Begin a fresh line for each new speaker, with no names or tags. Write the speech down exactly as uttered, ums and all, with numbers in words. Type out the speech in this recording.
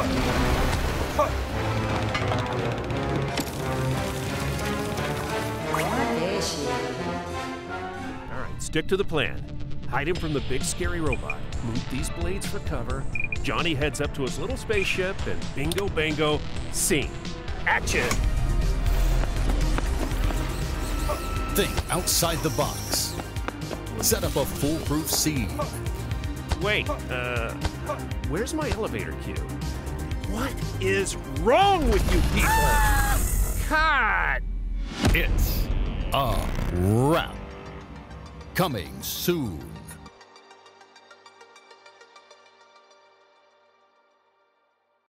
All right, stick to the plan. Hide him from the big scary robot. Move these blades for cover. Johnny heads up to his little spaceship, and bingo bango, scene. Action!
Think outside the box. Set up a foolproof scene.
Wait, uh, where's my elevator cue? What is wrong with you people? God!
It's a wrap. Coming soon.